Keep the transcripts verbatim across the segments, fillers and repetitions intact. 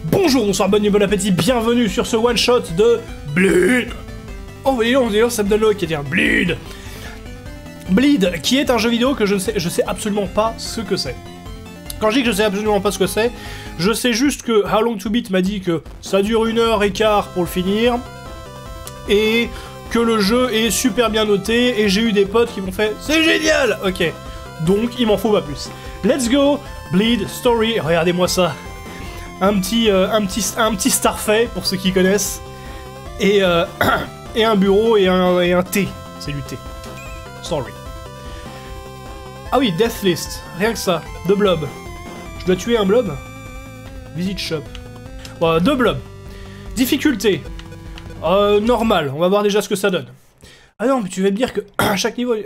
Bonjour, bonsoir, bonne nuit, bon appétit, bienvenue sur ce one-shot de Bleed. Oh, voyez, on dirait ça me donne le qui dit un Bleed. Bleed, qui est un jeu vidéo que je ne sais, je sais absolument pas ce que c'est. Quand je dis que je sais absolument pas ce que c'est, je sais juste que How Long to Beat m'a dit que ça dure une heure et quart pour le finir, et que le jeu est super bien noté, et j'ai eu des potes qui m'ont fait « C'est génial !» Ok, donc il m'en faut pas plus. Let's go, Bleed Story, regardez-moi ça. Un petit, euh, un, petit, un petit Starfait, pour ceux qui connaissent, et, euh, et un bureau et un, et un thé, c'est du thé. Sorry. Ah oui, Death List, rien que ça, deux blobs. Je dois tuer un blob? Visit shop. Bon, deux blobs. Difficulté. Euh, normal, on va voir déjà ce que ça donne. Ah non, mais tu vas me dire que à chaque niveau...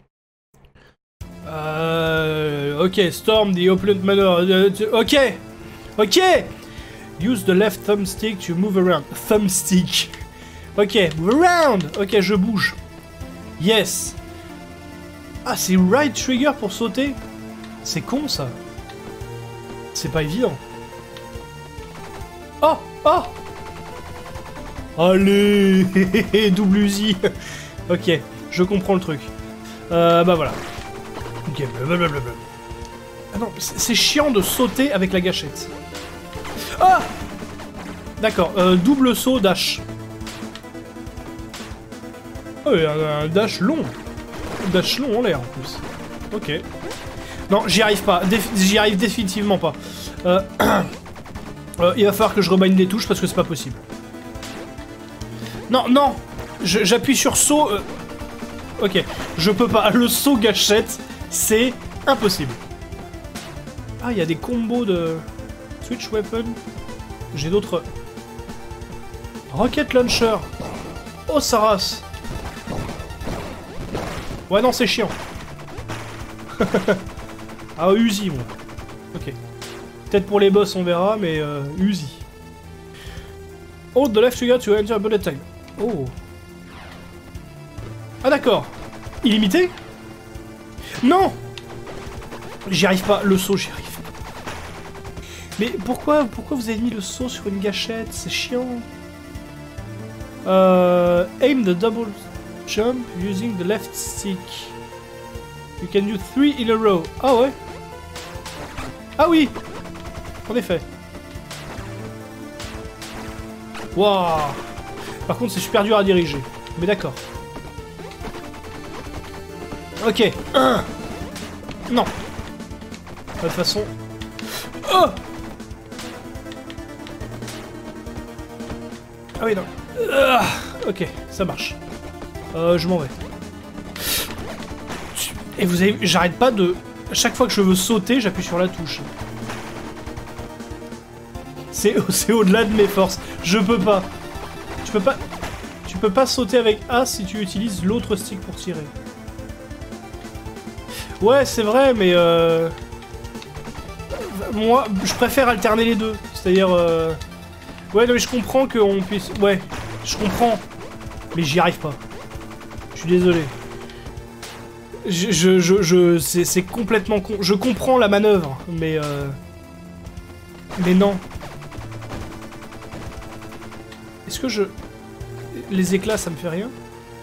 Euh... Ok, Storm, the opponent manor... Euh, ok. Ok. Use the left thumbstick to move around. Thumbstick. Ok, move around. Ok, je bouge. Yes. Ah, c'est right trigger pour sauter? C'est con, ça. C'est pas évident. Oh! Oh! Allez! Double Uzi. Ok, je comprends le truc. Euh, bah voilà. Ok, blablabla. Ah non, c'est chiant de sauter avec la gâchette. Ah! D'accord, euh, double saut, dash. Oh, un, un dash long. Un dash long en l'air, en plus. Ok. Non, j'y arrive pas. J'y arrive définitivement pas. Euh, euh, il va falloir que je rebind les touches parce que c'est pas possible. Non, non! J'appuie sur saut. Euh... Ok, je peux pas. Le saut gâchette, c'est impossible. Ah, il y a des combos de... Switch weapon. J'ai d'autres... Rocket launcher. Oh, ça race. Ouais, non, c'est chiant. Ah, Uzi, moi. Ok. Peut-être pour les boss, on verra, mais euh, Uzi. Hold the left trigger to enter a bullet time. Oh. Ah, d'accord. Illimité? Non! J'y arrive pas. Le saut, j'y arrive. Mais pourquoi, pourquoi vous avez mis le saut sur une gâchette? C'est chiant. Euh, aim the double jump using the left stick. You can do three in a row. Ah ouais? Ah oui! En effet. Waouh! Par contre, c'est super dur à diriger. Mais d'accord. Ok. Un. Non. De toute façon... Oh! Ah oui, non. Uh, ok, ça marche. Euh, je m'en vais. Et vous avez... J'arrête pas de... À chaque fois que je veux sauter, j'appuie sur la touche. C'est au-delà de mes forces. Je peux pas. Tu peux pas... Tu peux pas sauter avec A si tu utilises l'autre stick pour tirer. Ouais, c'est vrai, mais... Euh... Moi, je préfère alterner les deux. C'est-à-dire... Euh... Ouais, non, mais je comprends qu'on puisse... Ouais, je comprends. Mais j'y arrive pas. Je suis désolé. Je... je, je, je c'est complètement con. Je comprends la manœuvre, mais... Euh... Mais non. Est-ce que je... Les éclats, ça me fait rien?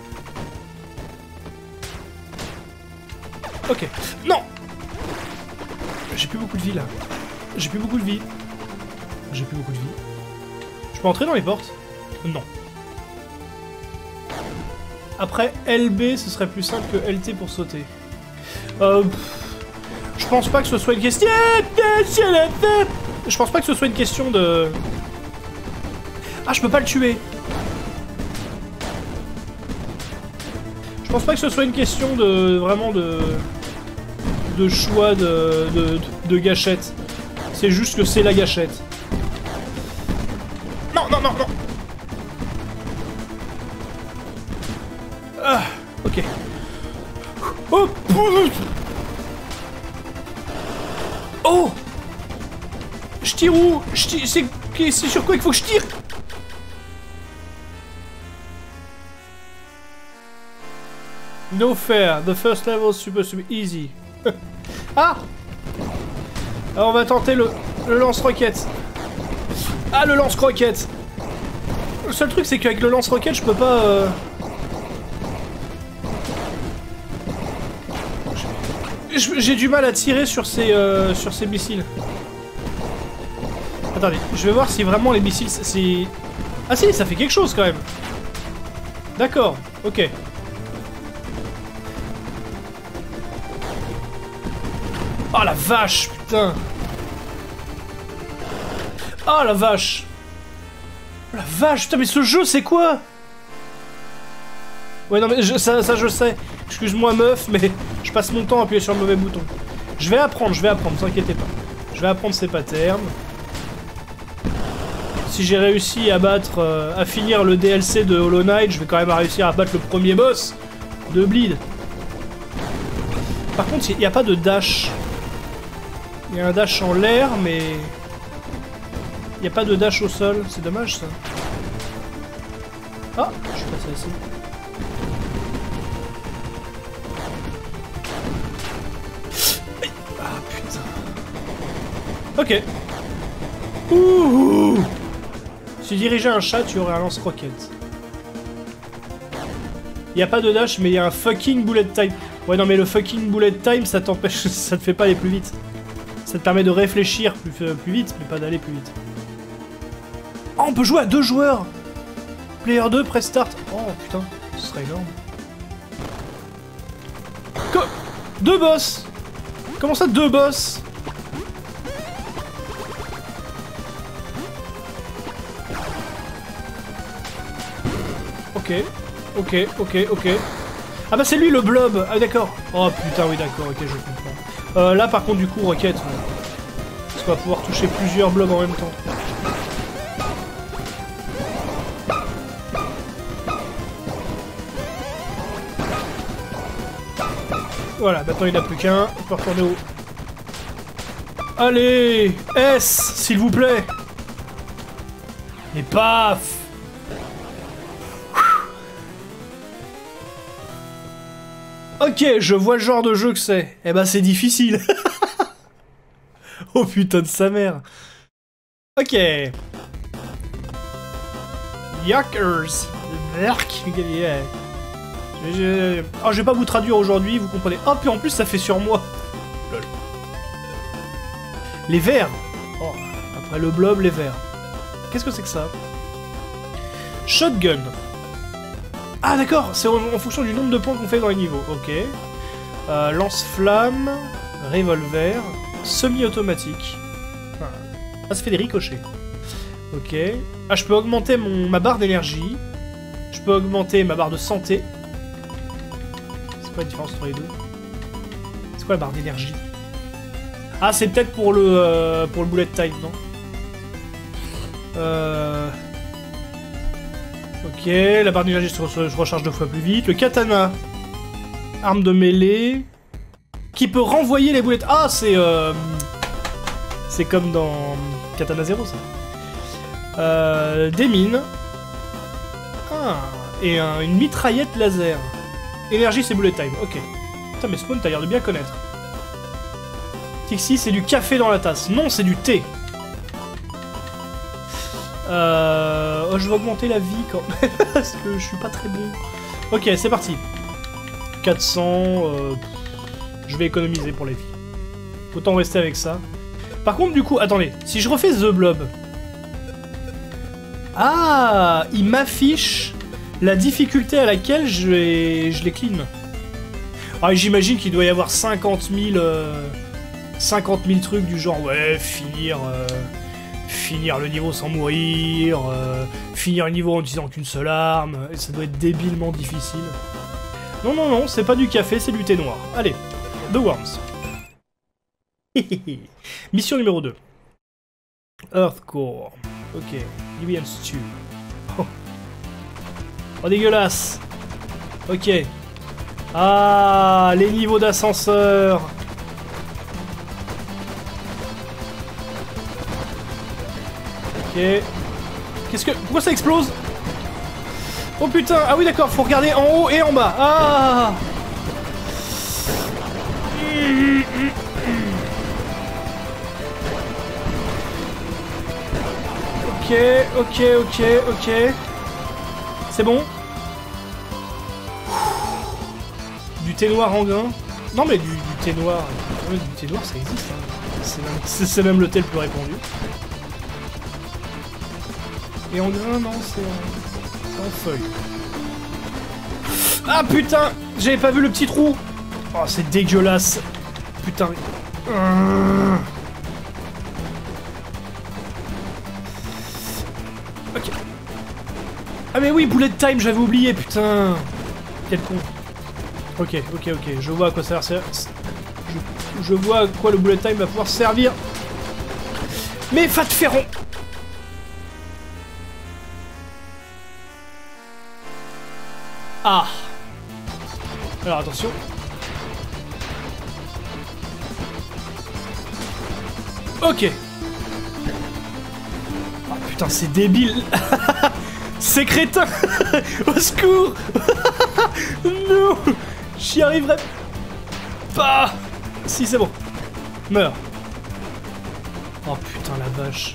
Ok. Non! J'ai plus beaucoup de vie, là. J'ai plus beaucoup de vie. J'ai plus beaucoup de vie. Je peux entrer dans les portes? Non. Après, L B, ce serait plus simple que L T pour sauter. Euh... Je pense pas que ce soit une question... Je pense pas que ce soit une question de... Ah, je peux pas le tuer. Je pense pas que ce soit une question de... Vraiment de... De choix de... De, de gâchette. C'est juste que c'est la gâchette. Non, non, non, non. Ah, ok. Oh, oh. Je tire où? Je tire... C'est sur quoi qu'il faut que je tire? No fair. The first level is supposed to be easy. Ah! Alors on va tenter le, le lance-roquette. Ah, le lance-roquette. Le seul truc, c'est qu'avec le lance-roquette, je peux pas... Euh... J'ai du mal à tirer sur ces, euh, sur ces missiles. Attendez, je vais voir si vraiment les missiles, c'est... Ah si, ça fait quelque chose quand même. D'accord, ok. Oh la vache, putain. Oh la vache. Oh la vache, putain, mais ce jeu, c'est quoi? Ouais, non, mais je, ça, ça, je sais. Excuse-moi, meuf, mais je passe mon temps à appuyer sur le mauvais bouton. Je vais apprendre, je vais apprendre, ne vous inquiétez pas. Je vais apprendre ces patterns. Si j'ai réussi à battre, euh, à finir le D L C de Hollow Knight, je vais quand même réussir à battre le premier boss de Bleed. Par contre, il n'y a pas de dash. Il y a un dash en l'air, mais... Il n'y a pas de dash au sol, c'est dommage ça. Ah, je suis passé ici. Ah putain. Ok. Ouh. Si tu dirigeais un chat, tu aurais un lance-roquette. Il n'y a pas de dash, mais il y a un fucking bullet time. Ouais, non, mais le fucking bullet time, ça t'empêche, ça te fait pas aller plus vite. Ça te permet de réfléchir plus, plus vite, mais pas d'aller plus vite. Oh, on peut jouer à deux joueurs. Player deux, press start. Oh, putain, ce serait énorme. Co deux boss. Comment ça, deux boss? Ok, ok, ok, ok. Ah bah c'est lui le blob. Ah d'accord. Oh putain, oui d'accord, ok, je comprends. Euh, là par contre du coup, roquette. Parce qu'on va pouvoir toucher plusieurs blobs en même temps. Voilà, maintenant il n'a plus qu'un. On peut retourner au... Allez, S, s'il vous plaît. Et paf. Ok, je vois le genre de jeu que c'est. Eh ben, c'est difficile. Oh putain de sa mère. Ok. Yuckers. Yeah. Je, je... Oh, je vais pas vous traduire aujourd'hui, vous comprenez. Oh, puis en plus, ça fait sur moi. Lol. Les verts. Oh, après le blob, les verts. Qu'est-ce que c'est que ça? Shotgun. Ah d'accord, c'est en, en fonction du nombre de points qu'on fait dans les niveaux. Ok. Euh, lance-flamme, revolver, semi-automatique. Ah, ça fait des ricochets. Ok. Ah, je peux augmenter mon, ma barre d'énergie. Je peux augmenter ma barre de santé. C'est quoi la différence entre les deux? C'est quoi la barre d'énergie? Ah, c'est peut-être pour le euh, pour le bullet time, non? Euh... Ok, la barre d'énergie se recharge deux fois plus vite. Le katana, arme de mêlée, qui peut renvoyer les boulettes. Ah, c'est euh... c'est comme dans Katana Zero, ça. Euh, des mines. Ah, et un, une mitraillette laser. Énergie, c'est bullet time. Ok. Putain, mais Spawn, t'as l'air de bien connaître. Tixi, c'est du café dans la tasse. Non, c'est du thé. Euh... Oh, je vais augmenter la vie quand même, parce que je suis pas très bon. Ok, c'est parti. quatre cents... Euh... Je vais économiser pour les vies. Autant rester avec ça. Par contre, du coup, attendez. Si je refais The Blob... Ah, il m'affiche la difficulté à laquelle je les, je les clean. Ah, j'imagine qu'il doit y avoir cinquante mille... Euh... cinquante mille trucs du genre, ouais, finir... Euh... Finir le niveau sans mourir, euh, finir le niveau en utilisant qu'une seule arme, et ça doit être débilement difficile. Non, non, non, c'est pas du café, c'est du thé noir. Allez, The Worms. Mission numéro deux. Earthcore. Ok, Libyan Stew. Oh. Oh, dégueulasse. Ok. Ah, les niveaux d'ascenseur. Ok. Qu'est-ce que... Pourquoi ça explose? Oh putain. Ah oui d'accord, faut regarder en haut et en bas. Ah. Ok. Ok, ok, ok, ok. C'est bon. Du thé noir en grain. Non mais du, du thé noir. Du thé noir ça existe. Hein. C'est même, même le thé le plus répandu. Et en grain, non, c'est en... en feuille. Ah putain, j'avais pas vu le petit trou. Oh, c'est dégueulasse. Putain. Mmh. Ok. Ah mais oui, bullet time, j'avais oublié, putain. Quel con. Ok, ok, ok, je vois à quoi ça va servir. Je, je vois à quoi le bullet time va pouvoir servir. Mais va te faire rond. Ah. Alors attention. Ok. Oh putain, c'est débile. C'est crétin. Au secours. Non. J'y arriverai pas. Si, c'est bon. Meurs. Oh putain, la vache.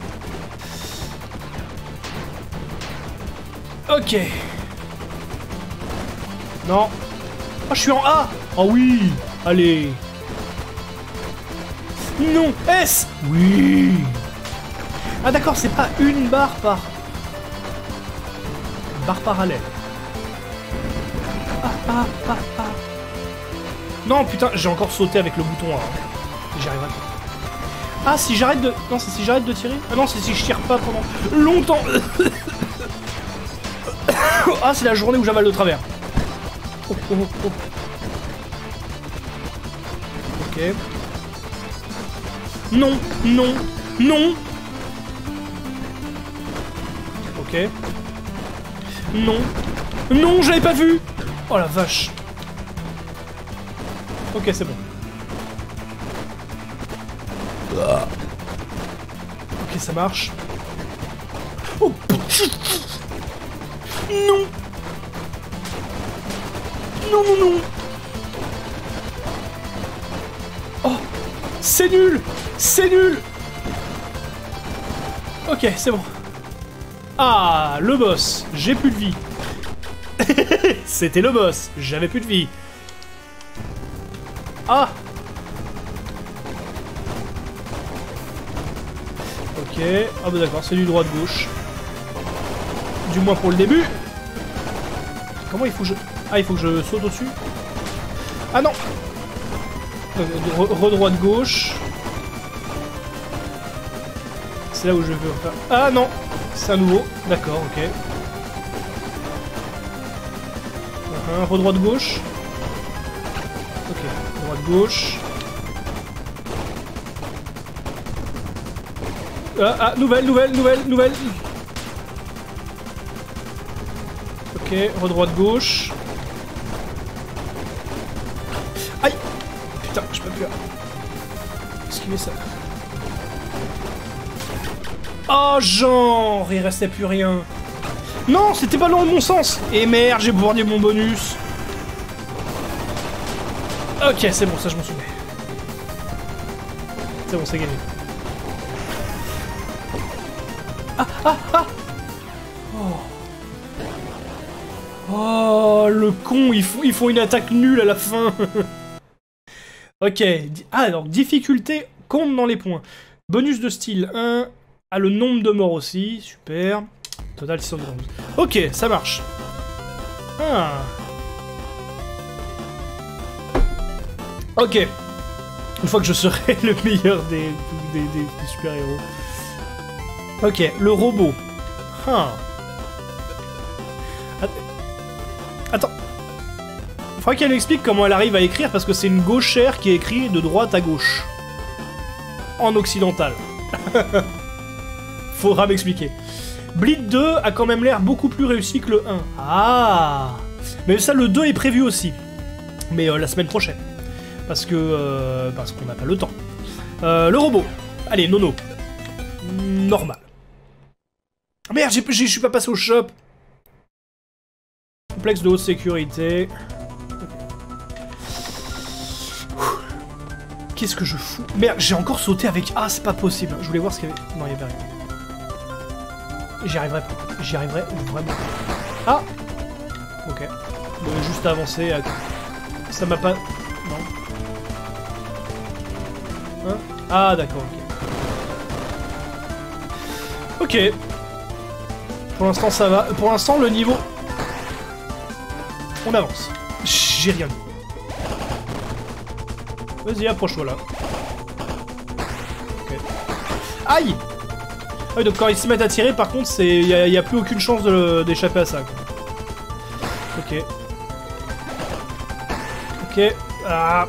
Ok. Non. Oh, je suis en A. Oh oui. Allez. Non. S. Oui. Ah d'accord, c'est pas une barre par... barre parallèle. Ah, ah, ah, ah. Non, putain, j'ai encore sauté avec le bouton A. J'y arriverai pas. Ah, si j'arrête de... Non, c'est si j'arrête de tirer. Ah non, c'est si je tire pas pendant longtemps. Ah, c'est la journée où j'avale de travers. Oh, oh, oh. Ok. Non, non, non. Ok. Non. Non, je l'avais pas vu. Oh la vache. Ok, c'est bon. Ok, ça marche. Oh, non. Non, non, non. Oh, c'est nul. C'est nul. Ok, c'est bon. Ah, le boss. J'ai plus de vie. C'était le boss. J'avais plus de vie. Ah. Ok. Ah bah d'accord, c'est du droit de gauche. Du moins pour le début. Comment il faut que je... Ah, il faut que je saute au-dessus. Ah non. Re-droit de gauche. C'est là où je veux faire... Ah non. C'est à nouveau. D'accord, ok. Uh-huh. Re-droit de gauche. Ok. Droit de gauche. Ah, ah, nouvelle, nouvelle, nouvelle, nouvelle. Ok, re-droit de gauche. Aïe. Putain, je peux plus là. Esquiver ça. Oh, genre, il restait plus rien. Non, c'était pas dans le bon sens. Et merde, j'ai bourdier mon bonus. Ok, c'est bon, ça je m'en souviens. C'est bon, c'est gagné. Ah, ah, ah. Oh. Oh, le con, ils font, ils font une attaque nulle à la fin. Ok. Ah, donc, difficulté compte dans les points. Bonus de style un. Ah, le nombre de morts aussi. Super. Total six cent onze. Ok, ça marche. Ah. Ok. Une fois que je serai le meilleur des, des, des, des super-héros. Ok, le robot. Ah. Attends. Il faudrait qu'elle m'explique comment elle arrive à écrire parce que c'est une gauchère qui écrit de droite à gauche. En occidental. Faudra m'expliquer. Bleed deux a quand même l'air beaucoup plus réussi que le un. Ah. Mais ça, le deux est prévu aussi. Mais euh, la semaine prochaine. Parce que... Euh, parce qu'on n'a pas le temps. Euh, le robot. Allez, nono. Normal. Merde, je suis pas passé au shop. Complexe de haute sécurité. Qu'est-ce que je fous? Merde, j'ai encore sauté avec... Ah, c'est pas possible. Je voulais voir ce qu'il y avait... Non, il y avait rien. J'y arriverai pas. J'y arriverai vraiment. Ah. Ok. Je vais juste avancer. À... Ça m'a pas... Non. Hein? Ah d'accord, ok. Ok. Pour l'instant ça va. Pour l'instant le niveau... On avance. J'ai rien dit. Vas-y, approche-toi là. Ok. Aïe! Ah oui, donc quand ils se mettent à tirer, par contre, il n'y a, y a plus aucune chance d'échapper à ça. Quoi. Ok. Ok. Ah.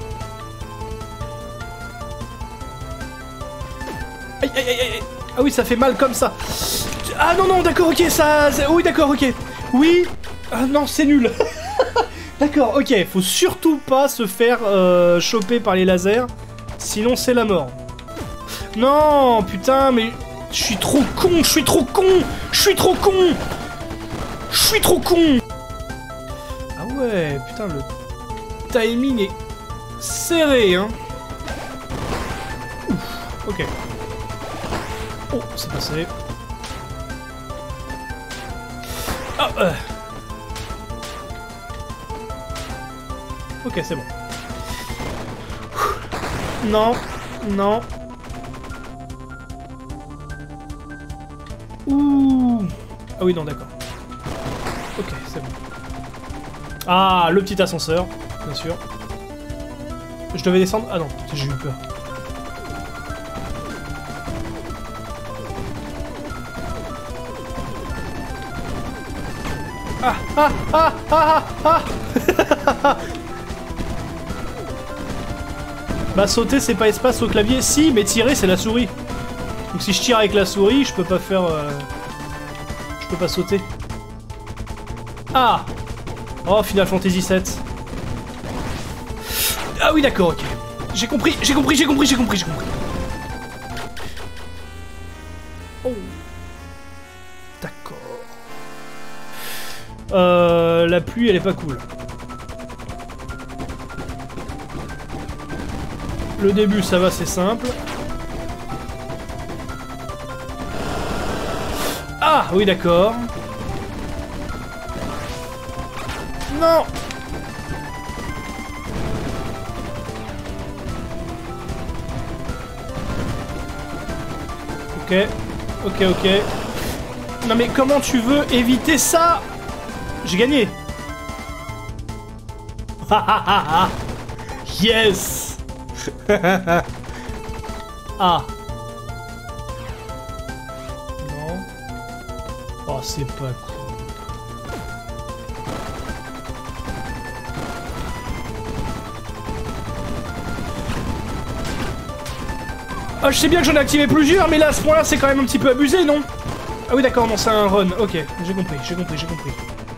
Aïe, aïe, aïe, aïe. Ah oui, ça fait mal comme ça. Ah non, non, d'accord, ok, ça... Oui, d'accord, ok. Oui. Ah non, c'est nul. D'accord, ok. Faut surtout pas se faire euh, choper par les lasers. Sinon, c'est la mort. Non, putain, mais... Je suis trop con, je suis trop con, je suis trop con, je suis trop con. Ah ouais, putain, le timing est serré, hein. Ouf, ok. Oh, c'est passé. Ah, euh. Ok, c'est bon. Non, non. Ouh. Ah oui, non, d'accord. Ok, c'est bon. Ah, le petit ascenseur, bien sûr. Je devais descendre... Ah non, j'ai eu peur. Ah, ah, ah, ah, ah, ah. Bah, sauter, c'est pas espace au clavier. Si, mais tirer, c'est la souris. Donc si je tire avec la souris, je peux pas faire... Euh... Je peux pas sauter. Ah! Oh, Final Fantasy sept. Ah oui, d'accord, ok. J'ai compris, j'ai compris, j'ai compris, j'ai compris, j'ai compris. Oh. D'accord. Euh... La pluie, elle est pas cool. Le début, ça va, c'est simple. Ah, oui, d'accord. Non. Ok, ok, ok. Non mais comment tu veux éviter ça? J'ai gagné. Yes. Ah. Oh, c'est pas cool. Ah, je sais bien que j'en ai activé plusieurs, mais là, à ce point-là, c'est quand même un petit peu abusé, non? Ah oui, d'accord, non, c'est un run. Ok, j'ai compris, j'ai compris, j'ai compris.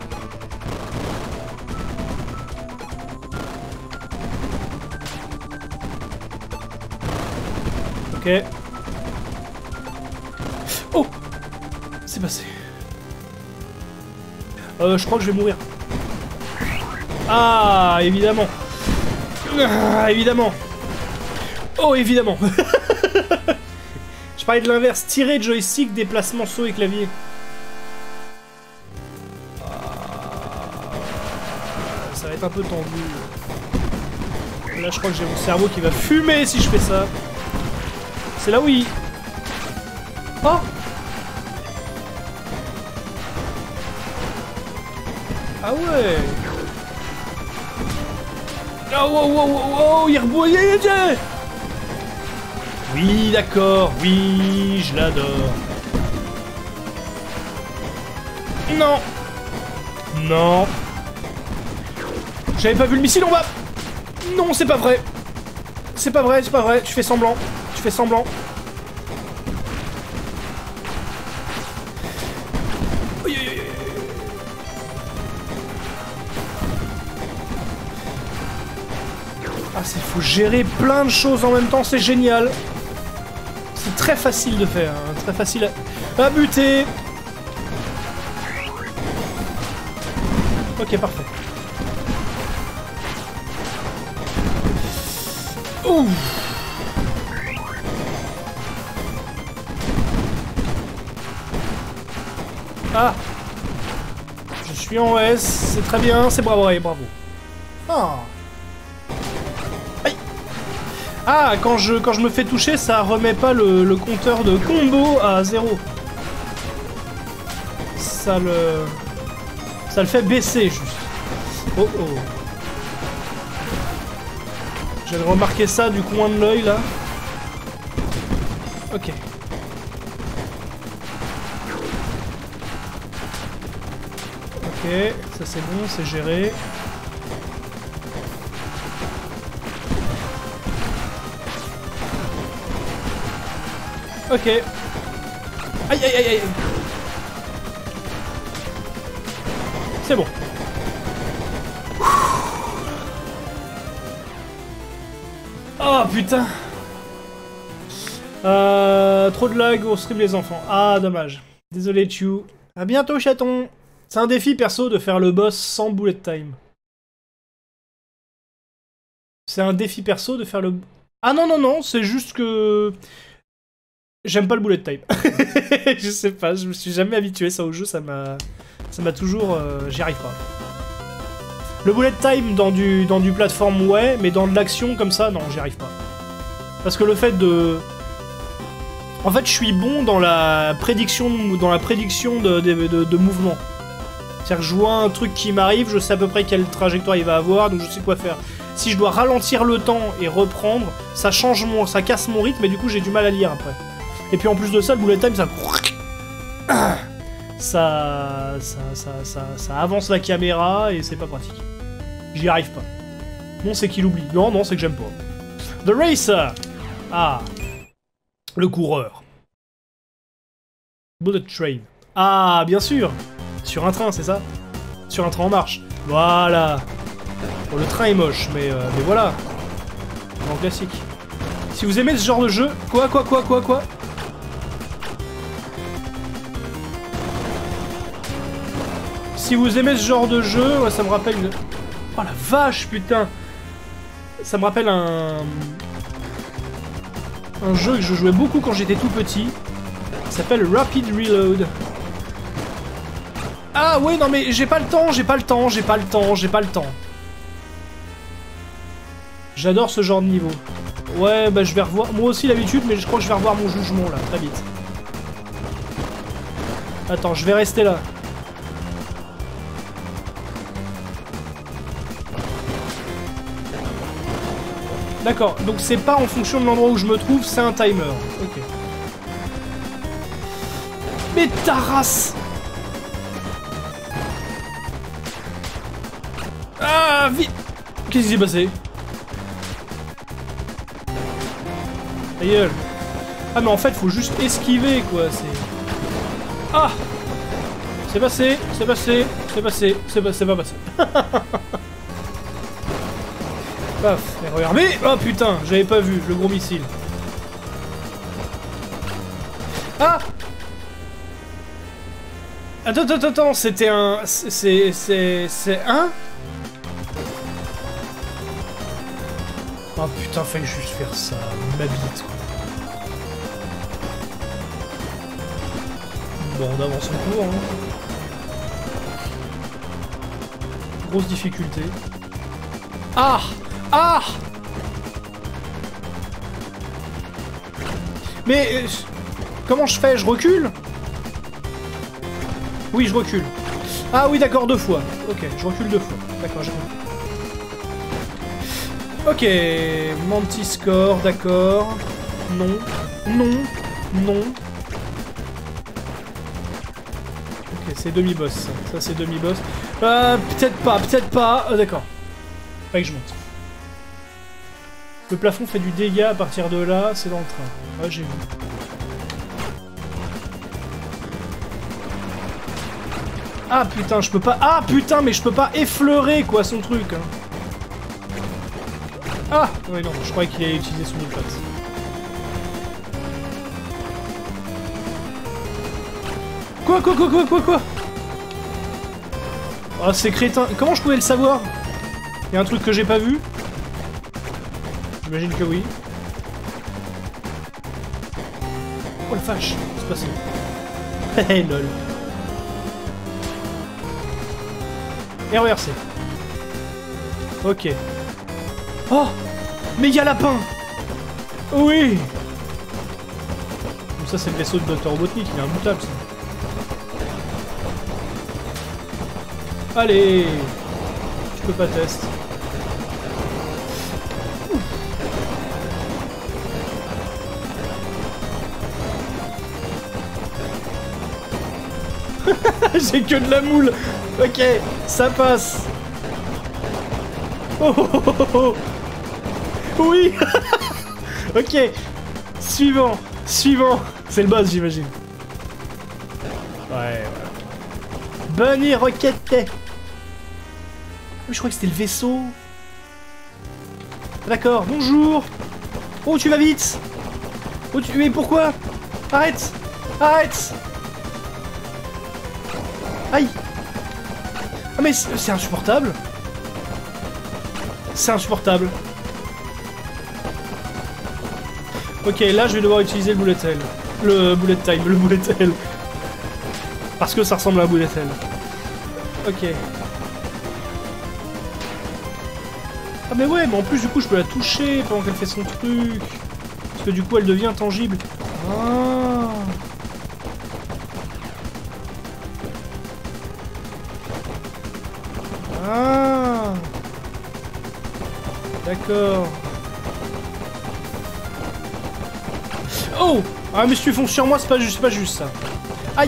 Ok. Oh! C'est passé. Euh, je crois que je vais mourir. Ah, évidemment. Ah, évidemment. Oh, évidemment. Je parlais de l'inverse. Tirer joystick, déplacement, saut et clavier. Ah, ça va être un peu tendu. Là, je crois que j'ai mon cerveau qui va fumer si je fais ça. C'est là où il... Oh! Ah ouais. Oh, oh, oh, oh, oh, il rebouillait. Oui, d'accord, oui, je l'adore. Non. Non. J'avais pas vu le missile en bas. Non, c'est pas vrai. C'est pas vrai, c'est pas vrai, tu fais semblant. Tu fais semblant. Ah, c'est faut gérer plein de choses en même temps, c'est génial. C'est très facile de faire, hein, très facile à... à buter. Ok, parfait. Ouh. Ah! Je suis en S, c'est très bien, c'est bravo, ouais, bravo. Ah! Aïe! Ah, quand je, quand je me fais toucher, ça remet pas le, le compteur de combo à zéro. Ça le... Ça le fait baisser, juste. Oh oh. J'avais remarqué ça du coin de l'œil, là. Ok. Ok, ça c'est bon, c'est géré. Ok. Aïe aïe aïe aïe. C'est bon. Oh putain. Euh, trop de lag au stream les enfants. Ah dommage. Désolé Tchou. À bientôt chaton. C'est un défi perso de faire le boss sans bullet time. C'est un défi perso de faire le... Ah non non non, c'est juste que... J'aime pas le bullet time. Je sais pas, je me suis jamais habitué ça au jeu, ça m'a... Ça m'a toujours... Euh, J'y arrive pas. Le bullet time dans du, dans du plateforme, ouais, mais dans de l'action comme ça, non, j'y arrive pas. Parce que le fait de... En fait, je suis bon dans la prédiction, dans la prédiction de, de, de, de mouvement. C'est-à-dire que je vois un truc qui m'arrive, je sais à peu près quelle trajectoire il va avoir, donc je sais quoi faire. Si je dois ralentir le temps et reprendre, ça change mon... ça casse mon rythme, et du coup j'ai du mal à lire après. Et puis en plus de ça, le bullet time, ça... Ça, ça, ça, ça, ça avance la caméra et c'est pas pratique. J'y arrive pas. Non, c'est qu'il oublie. Non, non, c'est que j'aime pas. The Racer. Ah. Le coureur. Bullet Train. Ah, bien sûr. Sur un train, c'est ça? Sur un train en marche. Voilà. Bon, le train est moche, mais, euh, mais voilà. En classique. Si vous aimez ce genre de jeu... Quoi, quoi, quoi, quoi, quoi? Si vous aimez ce genre de jeu, ouais, ça me rappelle une... Oh la vache, putain! Ça me rappelle un... Un jeu que je jouais beaucoup quand j'étais tout petit. Il s'appelle Rapid Reload. Ah ouais, non mais j'ai pas le temps, j'ai pas le temps, j'ai pas le temps, j'ai pas le temps. J'adore ce genre de niveau. Ouais, bah je vais revoir... Moi aussi l'habitude, mais je crois que je vais revoir mon jugement là, très vite. Attends, je vais rester là. D'accord, donc c'est pas en fonction de l'endroit où je me trouve, c'est un timer. Ok. Mais ta race! Ah, vite! Qu'est-ce qui s'est passé? Ta gueule. Ah, mais en fait, faut juste esquiver, quoi, c'est... Ah! C'est passé, c'est passé, c'est passé, c'est pas, c'est pas passé. Paf, et regardez. Oh putain, j'avais pas vu, le gros missile. Ah! Attends, attends, attends, c'était un... C'est... C'est... C'est un... Oh putain, fallait juste faire ça, ma bite. Bon, on avance en cours, hein. Grosse difficulté. Ah! Ah! Mais... Euh, comment je fais? Je recule? Oui, je recule. Ah oui, d'accord, deux fois. Ok, je recule deux fois. D'accord, j'ai compris. Ok, Mantiscore, d'accord. Non, non, non. Ok, c'est demi-boss, ça. Ça, c'est demi-boss. Euh, peut-être pas, peut-être pas. Euh, d'accord. Fallait que je monte. Le plafond fait du dégât à partir de là, c'est dans le train. Ah, j'ai vu. Ah putain, je peux pas... Ah putain, mais je peux pas effleurer, quoi, son truc. Hein. Ah oui, non, je croyais qu'il allait utiliser son ulpat. Quoi, quoi, quoi, quoi, quoi, quoi? Oh, c'est crétin. Comment je pouvais le savoir? Il y a un truc que j'ai pas vu? J'imagine que oui. Oh la vache, c'est passé. Hé lol. Et renverser. Ok. Oh! Méga lapin! Oui! Donc ça c'est le vaisseau de docteur Robotnik, il est imbutable ça. Allez! Je peux pas tester. J'ai que de la moule. Ok, ça passe. Oh, oh, oh, oh. Oui. Ok. Suivant. Suivant. C'est le boss, j'imagine. Ouais, voilà. Bunny Rocket. Je crois que c'était le vaisseau. D'accord, bonjour. Oh, tu vas vite. Oh, tu... Mais pourquoi? Arrête. Arrête. Aïe. Ah mais c'est insupportable. C'est insupportable. Ok, là je vais devoir utiliser le bullet hell. Le bullet time, le bullet hell. Parce que ça ressemble à un bullet hell. Ok. Ah mais ouais, mais en plus du coup je peux la toucher pendant qu'elle fait son truc. Parce que du coup elle devient tangible. Ah. Ah. D'accord. Oh. Ah mais si tu fonces sur moi, c'est pas juste, c'est pas juste ça. Aïe.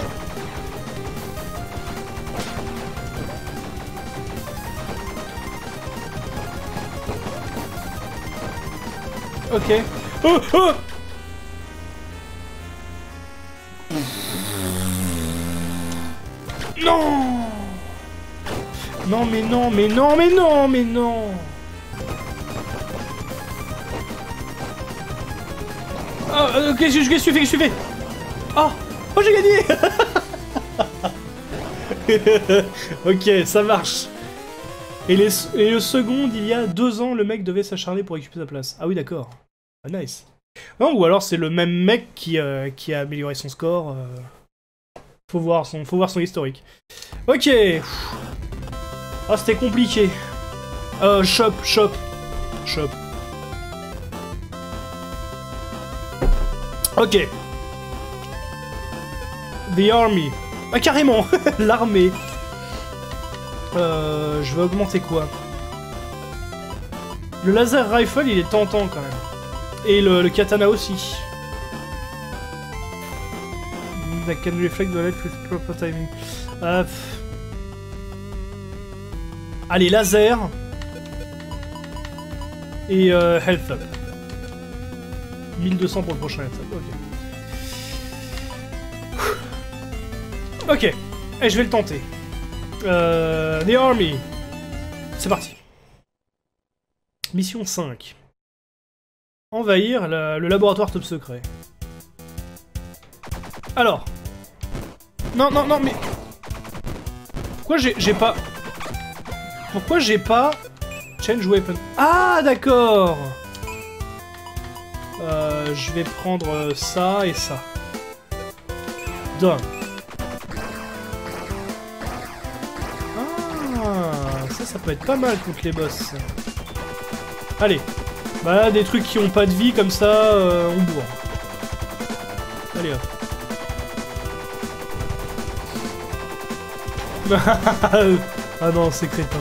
Ok. Oh, oh. Non. Non mais non, mais non, mais non, mais non. Oh, ok, qu'est-ce que tu fais, qu'est-ce que tu fais? Oh, oh j'ai gagné. Ok, ça marche. Et, les, et le second, il y a deux ans, le mec devait s'acharner pour récupérer sa place. Ah oui, d'accord. Ah, nice. Non, ou alors c'est le même mec qui, euh, qui a amélioré son score. Euh... Faut voir son, faut voir son historique. Ok. Ah, c'était compliqué. Euh, shop, shop. Shop. Ok. The Army. Ah, carrément. L'armée. Euh, je vais augmenter quoi? Le laser rifle, il est tentant quand même. Et le, le katana aussi. I can reflect the light with proper timing. Euh, Allez, laser. Et euh, health up. mille deux cents pour le prochain health up. Ok. Ok. Et je vais le tenter. Euh, The Army. C'est parti. Mission cinq. Envahir la, le laboratoire top secret. Alors. Non, non, non, mais... Pourquoi j'ai pas... Pourquoi j'ai pas... Change weapon. Ah, d'accord. Euh, je vais prendre ça et ça. Done. Ah, ça, ça peut être pas mal contre les boss. Allez. Bah là, des trucs qui ont pas de vie, comme ça, euh, on bourre. Allez, hop. Ah non, c'est crétin.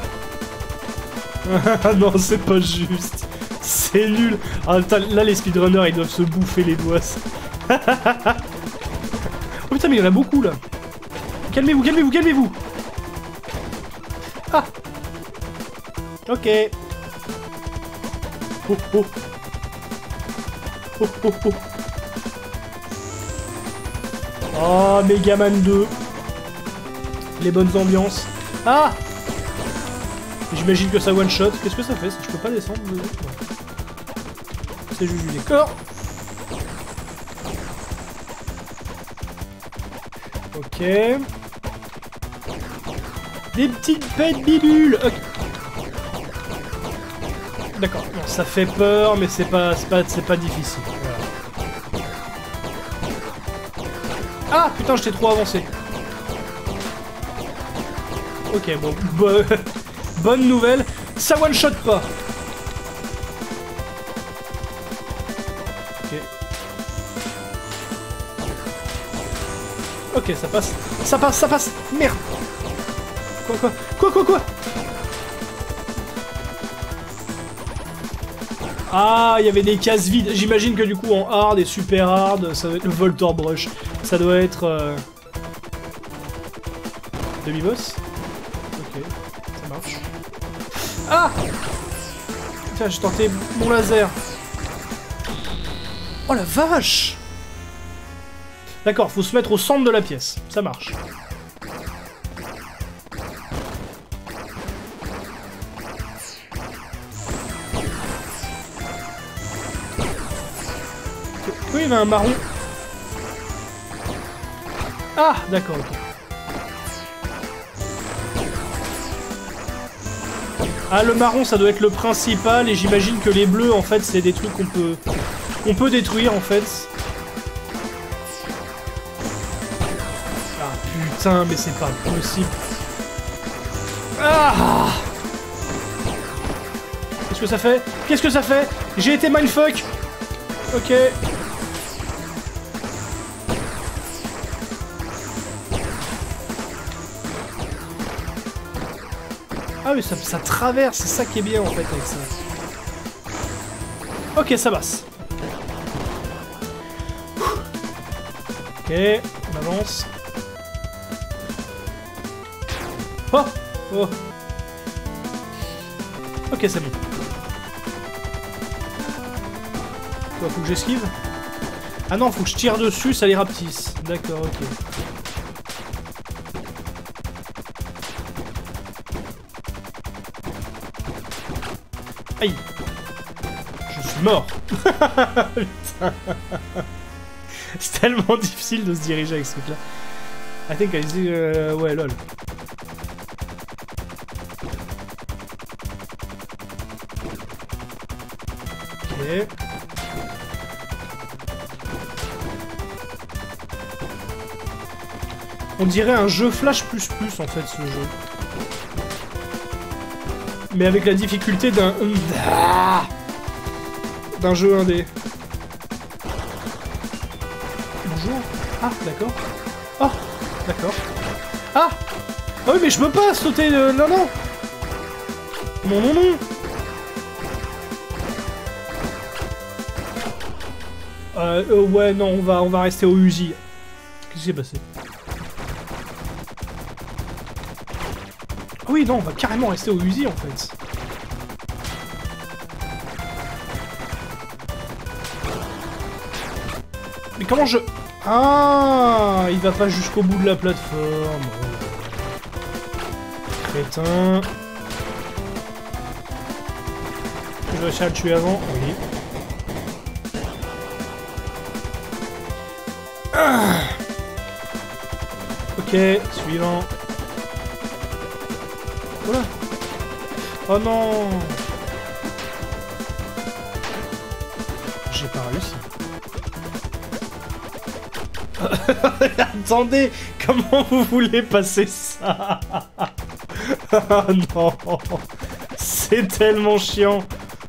Ah non, c'est pas juste. C'est nul. Ah, là, les speedrunners, ils doivent se bouffer les doigts. Oh putain, mais il y en a beaucoup, là. Calmez-vous, calmez-vous, calmez-vous. Ah. Ok. Oh, oh. Oh, oh, oh. Oh, Megaman deux. Les bonnes ambiances. Ah! J'imagine que ça one shot. Qu'est-ce que ça fait? Je peux pas descendre. C'est juste du décor. Ok. Des petites bêtes bibules. Okay. D'accord. Non, ça fait peur, mais c'est pas, c'est pas, c'est pas difficile. Voilà. Ah putain, j'étais trop avancé. Ok, bon, bo bonne nouvelle, ça one shot pas. Ok. Ok, ça passe, ça passe, ça passe. Merde. Quoi, quoi, quoi, quoi, quoi? Ah, il y avait des cases vides. J'imagine que du coup en hard et super hard, ça doit être le Voltor Brush. Ça doit être euh... demi-boss. Ok, ça marche. Ah! Tiens, j'ai tenté mon laser. Oh la vache! D'accord, faut se mettre au centre de la pièce. Ça marche. Oui, il y avait un marron. Ah, d'accord, ok. Ah, le marron, ça doit être le principal, et j'imagine que les bleus, en fait, c'est des trucs qu'on peut... On peut détruire, en fait. Ah, putain, mais c'est pas possible. Ah! Qu'est-ce que ça fait? Qu'est-ce que ça fait? J'ai été mindfuck. Ok. Ah oui, ça, ça traverse, c'est ça qui est bien en fait avec ça. Ok, ça passe. Ok, on avance. Oh! Oh! Ok, c'est bon. Quoi, faut que j'esquive? Ah non, faut que je tire dessus, ça les rapetisse. D'accord, ok. Aïe! Je suis mort! Putain! C'est tellement difficile de se diriger avec ce truc-là. I think I see... Euh, ouais, lol. Ok. On dirait un jeu Flash plus plus en fait ce jeu. Mais avec la difficulté d'un... d'un jeu indé. Bonjour. Ah, d'accord. Ah, d'accord. Ah. Ah oui, mais je peux pas sauter... Euh... Non, non. Non, non, non. Euh, euh, ouais, non, on va, on va rester au Uzi. Qu'est-ce qui s'est passé? Ah oui, non, on va carrément rester au Uzi, en fait. Mais comment je... Ah, il va pas jusqu'au bout de la plateforme. Crétin. Je vais réussir à le tuer avant. Oui. Ah. Ok, suivant. Voilà. Oh non. J'ai pas réussi. Attendez, comment vous voulez passer ça? Oh non. C'est tellement chiant.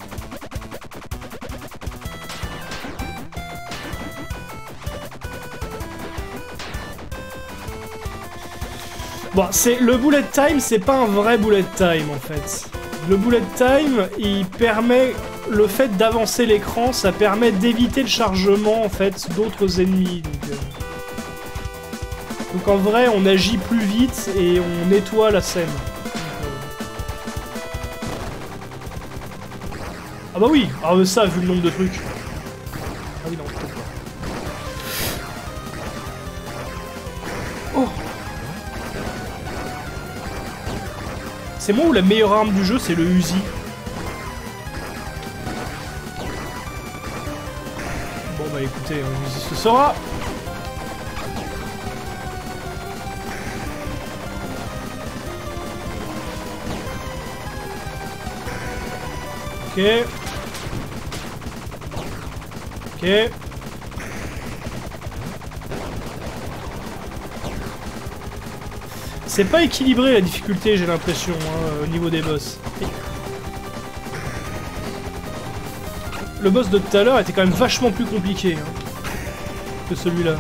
Bon, c'est le bullet time, c'est pas un vrai bullet time en fait. Le bullet time, il permet le fait d'avancer l'écran, ça permet d'éviter le chargement en fait d'autres ennemis. Donc, euh... donc en vrai, on agit plus vite et on nettoie la scène. Donc, euh... Ah bah oui, ah mais ça vu le nombre de trucs. Ah oui non, peut-être pas. Oh. C'est moi ou la meilleure arme du jeu, c'est le Uzi. Bon bah écoutez, un Uzi ce sera. Ok. Ok. C'est pas équilibré la difficulté, j'ai l'impression, hein, au niveau des boss. Le boss de tout à l'heure était quand même vachement plus compliqué hein, que celui-là.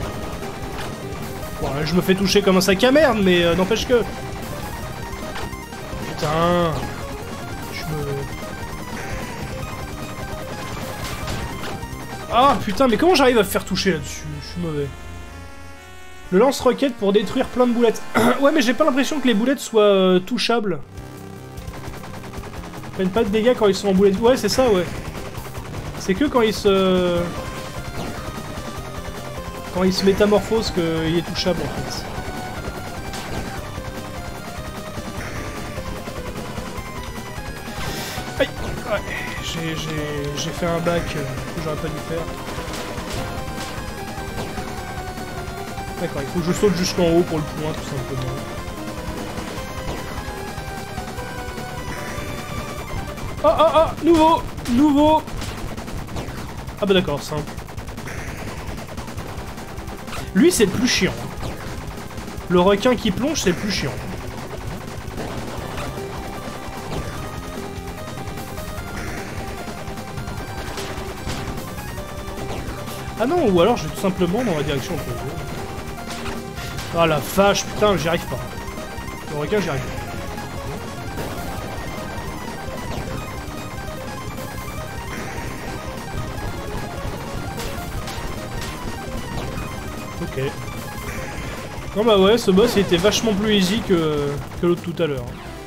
Bon, là, je me fais toucher comme un sac à merde, mais euh, n'empêche que... Putain... Je me... Ah putain, mais comment j'arrive à me faire toucher là-dessus? Je suis mauvais. Le lance-roquette pour détruire plein de boulettes. Ouais, mais j'ai pas l'impression que les boulettes soient euh, touchables. Ils prennent pas de dégâts quand ils sont en boulettes. Ouais, c'est ça, ouais. C'est que quand ils se... Quand ils se métamorphosent qu'il est touchable, en fait. Aïe. Ouais, j'ai fait un bac euh, que j'aurais pas dû faire. D'accord, il faut que je saute jusqu'en haut pour le point, tout simplement. Ah ah ah, nouveau, nouveau. Ah bah d'accord, simple. Lui, c'est le plus chiant. Le requin qui plonge, c'est le plus chiant. Ah non, ou alors je vais tout simplement dans la direction opposée. Ah la vache, putain, j'y arrive pas. Le requin, j'y arrive pas. Ok. Non bah ouais, ce boss il était vachement plus easy que, que l'autre tout à l'heure.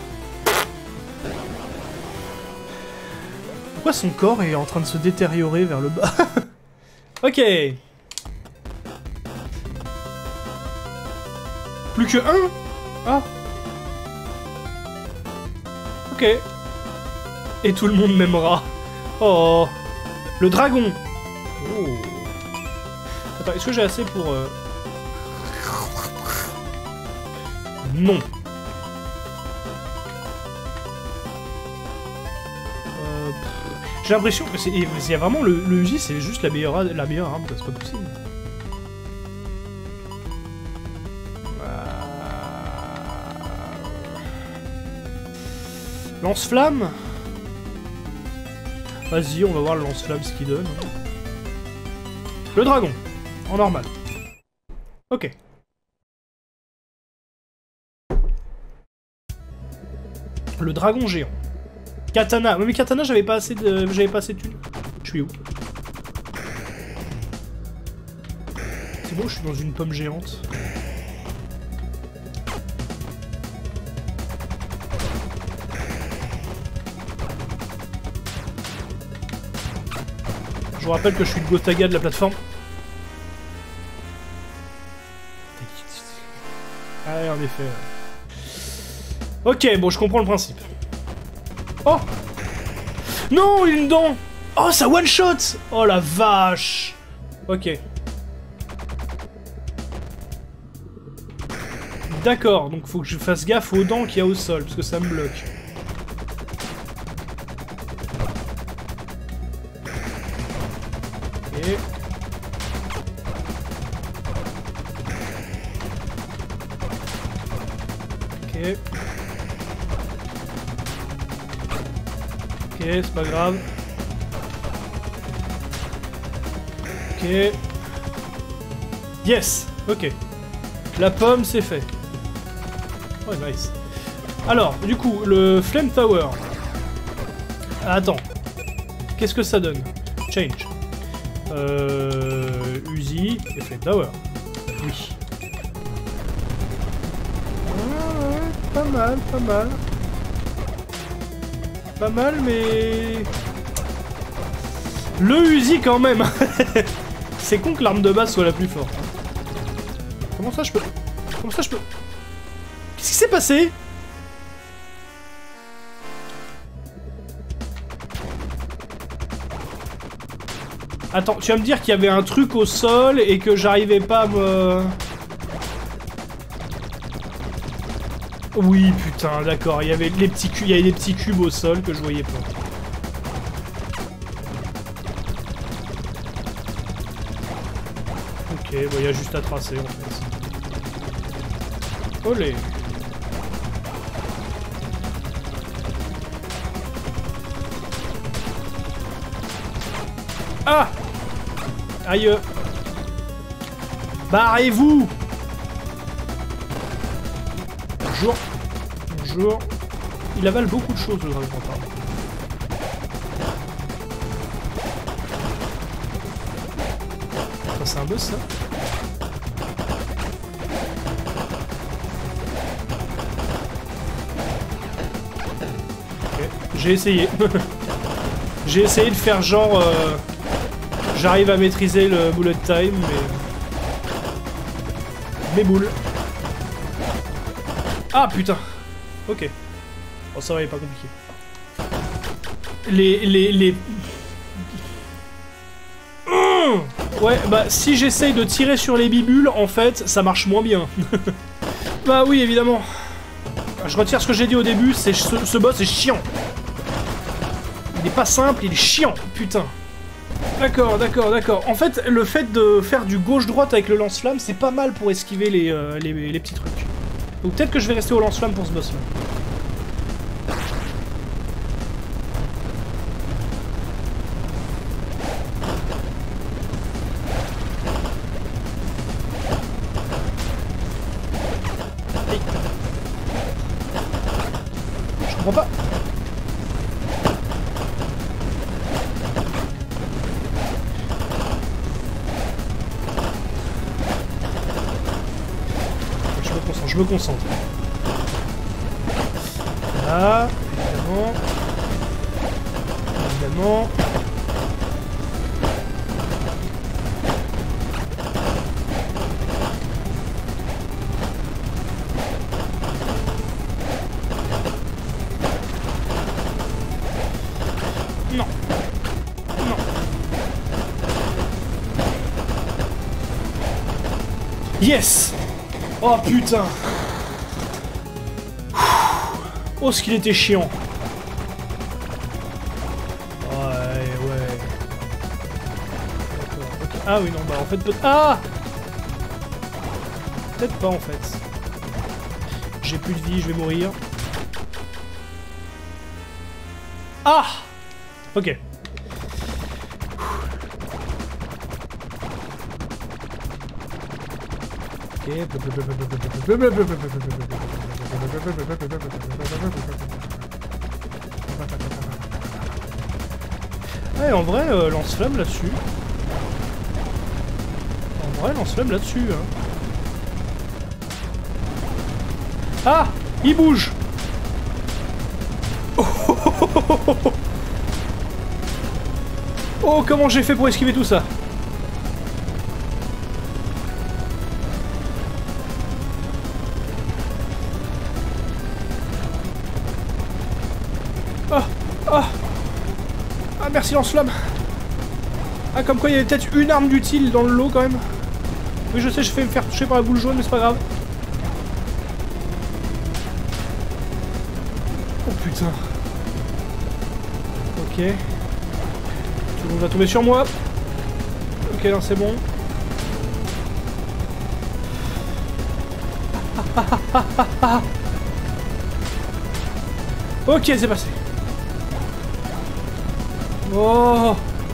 Pourquoi son corps est en train de se détériorer vers le bas? Ok. Plus que un? Ah. Ok. Et tout le monde m'aimera. Oh. Le dragon. Oh. Attends, est-ce que j'ai assez pour... Euh... Non. Euh, j'ai l'impression que c'est... Il y a vraiment le, le Uzi, c'est juste la meilleure, la meilleure arme, c'est pas possible. Lance-flamme. Vas-y, on va voir le lance-flamme ce qu'il donne. Le dragon, en normal. Ok. Le dragon géant. Katana. Mais katana, j'avais pas assez de, j'avais pas assez de thunes. Je suis où? C'est bon, je suis dans une pomme géante. Je vous rappelle que je suis le Gotaga de la plateforme. Ah ouais, en effet. Ok, bon, je comprends le principe. Oh! Non, une dent! Oh, ça one-shot! Oh la vache! Ok. D'accord, donc faut que je fasse gaffe aux dents qu'il y a au sol, parce que ça me bloque. Ok. Ok. Ok, c'est pas grave. Ok. Yes! Ok. La pomme, c'est fait. Oh, nice. Alors, du coup, le Flame Tower. Attends. Qu'est-ce que ça donne? Change. Euh... Uzi et Flame Tower. Oui. Ah, ouais, pas mal, pas mal. Pas mal, mais... Le Uzi, quand même. C'est con que l'arme de base soit la plus forte. Comment ça, je peux... Comment ça, je peux... Qu'est-ce qui s'est passé? Attends, tu vas me dire qu'il y avait un truc au sol et que j'arrivais pas à me... Oui, putain, d'accord, il y avait les petits cubes, il y avait des petits cubes au sol que je voyais pas. Ok, bon, il y a juste à tracer en fait. Olé. Ah! Aïe! Barrez-vous! Bonjour. Bonjour. Il avale beaucoup de choses, le dragon. Ça, c'est un boss, ça? Ok. J'ai essayé. J'ai essayé de faire genre... Euh... J'arrive à maîtriser le bullet time, mais... Mes boules. Ah, putain. Ok. Bon, ça va, il est pas compliqué. Les... Les... les... Mmh ouais, bah, si j'essaye de tirer sur les bibules, en fait, ça marche moins bien. Bah oui, évidemment. Je retire ce que j'ai dit au début, c'est ce, ce boss est chiant. Il est pas simple, il est chiant, putain. D'accord, d'accord, d'accord. En fait, le fait de faire du gauche-droite avec le lance-flamme, c'est pas mal pour esquiver les, euh, les, les petits trucs. Donc peut-être que je vais rester au lance-flamme pour ce boss-là. Hey. Je comprends pas. Je me concentre. Là, évidemment. Évidemment. Non. Non. Yes! Oh putain! Oh, ce qu'il était chiant! Ouais, ouais. D'accord, ok. Ah oui, non, bah en fait, peut ah! Peut-être pas en fait. J'ai plus de vie, je vais mourir. Ah! Ok. Ouais, en vrai, euh, lance-flamme là-dessus. En vrai, lance-flamme là-dessus. Hein. Ah! Il bouge! Oh, oh, oh, oh, oh, oh. Oh, comment j'ai fait pour esquiver tout ça? Ah, ah, ah, merci lance-flamme. Ah, comme quoi il y avait peut-être une arme d'utile dans le lot quand même. Oui, je sais, je fais me faire toucher par la boule jaune, mais c'est pas grave. Oh putain. Ok. Tout le monde va tomber sur moi. Ok, non, c'est bon. Ok, c'est passé. Oh.